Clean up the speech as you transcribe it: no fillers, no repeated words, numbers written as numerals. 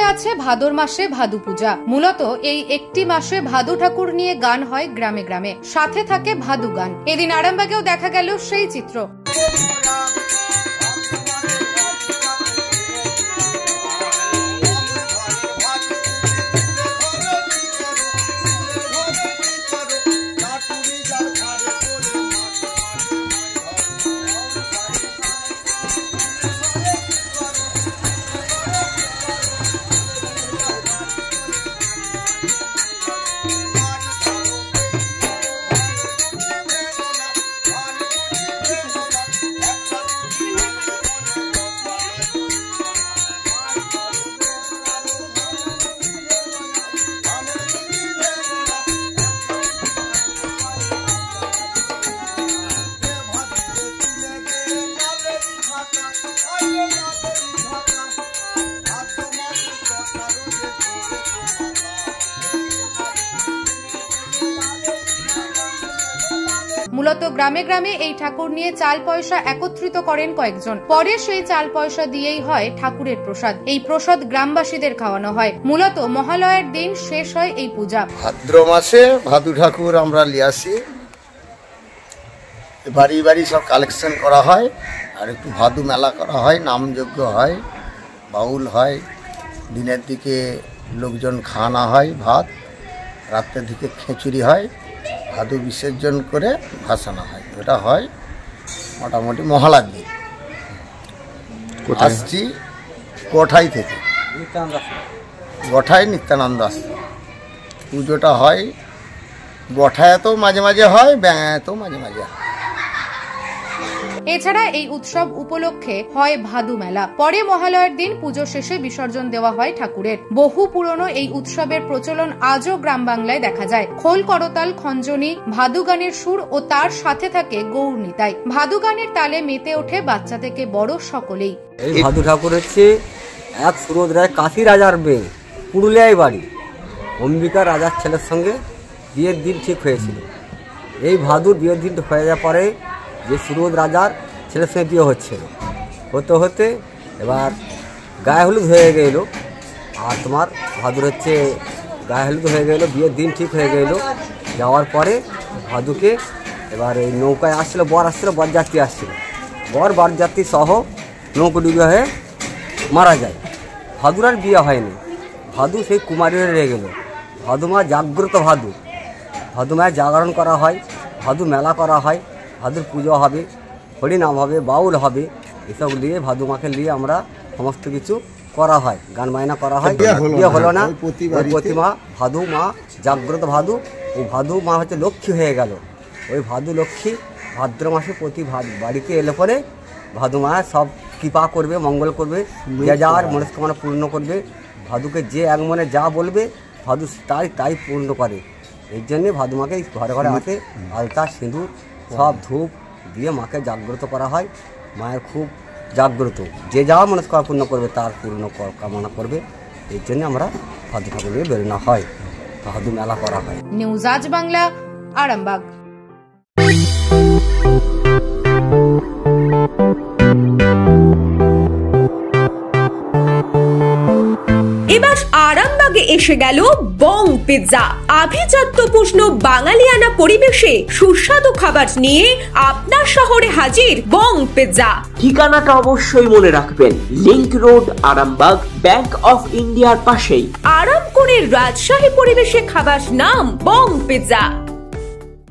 আছে ভাদর মাসে ভাদু পূজা। মূলত এই একটি মাসে ভাদু ঠাকুর নিয়ে গান হয় গ্রামে গ্রামে, সাথে থাকে ভাদু গান। এদিন আরামবাগেও দেখা গেল সেই চিত্র। মূলত গ্রামে গ্রামে এই ঠাকুর নিয়ে চাল পয়সা একত্রিত করেন কয়েকজন। পরে সেই চাল পয়সা দিয়েই হয় ঠাকুরের প্রসাদ। এই প্রসাদ গ্রামবাসীদের খাওয়ানো হয়। মূলত মহালয়ের দিন শেষ হয় এই পূজা। ভাদ্র মাসে ভাদু ঠাকুর আমরা নিয়ে আসি, বাড়ি বাড়ি সব কালেকশন করা হয়, আর একটু ভাদু মেলা করা হয়, নামযজ্ঞ হয়, বাউল হয়, দিনের দিকে লোকজন খাওয়ানো হয় ভাত, রাত্রের দিকে খিচুড়ি হয়, ভাদু বিসর্জন করে ভাসানো হয়। এটা হয় মোটামুটি মহালয়ার দিন। আসছি গোঠাই থেকে, গোঠায় নিত্যানন্দ আশ্রম। পুজোটা হয় গোঠায়তেও মাঝে মাঝে হয়, ব্যাঙায়তেও মাঝে মাঝে হয়। এছাড়া এই উৎসব উপলক্ষে হয় ভাদু মেলা। পরে মহালয়ার দিন পুজো শেষে বিসর্জন দেওয়া হয় ঠাকুরের। বহু পুরনো এই উৎসবের প্রচলন আজও গ্রাম বাংলায় দেখা যায়। খোল করতাল, খঞ্জনি, ভাদু গানের সুর ও তার সাথে থাকে গৌর নিতাই। ভাদু গানের তালে মেতে ওঠে বাচ্চা থেকে বড় সকলেই। এই ভাদু ঠাকুর হচ্ছে এক সুরদ রায় কাশী রাজার মেয়ে, পুরুলিয়ায় বাড়ি। অম্বিকা রাজার ছেলের সঙ্গে বিয়ের দিন ঠিক হয়েছিল। এই ভাদুর বিয়ের দিন হয়ে যাওয়ার পরে যে সুরদ রাজার ছেলের সঙ্গে বিয়ে হতে হতে এবার গায়ে হলুদ হয়ে গেল। আর তোমার ভাদুর হচ্ছে গায়ে হলুদ হয়ে গেল, বিয়ের দিন ঠিক হয়ে গেল। যাওয়ার পরে ভাদুকে এবার এই নৌকায় আসছিল, বরযাত্রী আসছিল। বরযাত্রী সহ নৌকো ডুবে হয়ে মারা যায়। ভাদুর আর বিয়ে হয়নি। ভাদু সেই কুমারী হয়ে রয়ে গেল। ভাদু মা জাগ্রত ভাদু, ভাদু মায়ের জাগরণ করা হয়, ভাদু মেলা করা হয়, ভাদুর পুজো হবে, হরিনাম হবে, বাউল হবে। এসব নিয়ে ভাদু মাকে নিয়ে আমরা সমস্ত কিছু করা হয়, গান বায়না করা হয়। বিয়ে হলো না, প্রতিমা ভাদু মা জাগ্রত ভাদু। ও ভাদু মা হচ্ছে লক্ষ্মী হয়ে গেল। ওই ভাদু লক্ষ্মী ভাদ্র মাসে প্রতি বাড়িতে এলে পরে ভাদু মা সব কৃপা করবে, মঙ্গল করবে, যে যার মনস্কামনা পূর্ণ করবে। ভাদুকে যে এক মনে যা বলবে ভাদু তাই পূর্ণ করে। এই জন্যে ভাদু মাকে ঘরে ঘরে আসে, আলতা সিঁদুর সব ধূপ দিয়ে মাকে জাগ্রত করা হয়। মায়ের খুব জাগ্রত, যে যা মনস্কামনা পূর্ণ করবে তার পূর্ণ কামনা করবে। এই জন্য আমরা ভাদু ঠাকুর নিয়ে বেরোনো হয়, ভাদু মেলা করা হয়। নিউজ আজ বাংলা, আরামবাগ। এবার আরামবাগে এসে গেল বং পিৎজা। আভিজাত্যপূর্ণ বাঙালিয়ানা পরিবেশে সুস্বাদু খাবার নিয়ে আপনার শহরে হাজির বং পিৎজা। ঠিকানাটা অবশ্যই মনে রাখবেন, link road, Arambagh, bank of ইন্ডিয়ার পাশেই। আরাম করে রাজশাহী পরিবেশে খাবার নাম বং পিৎজা।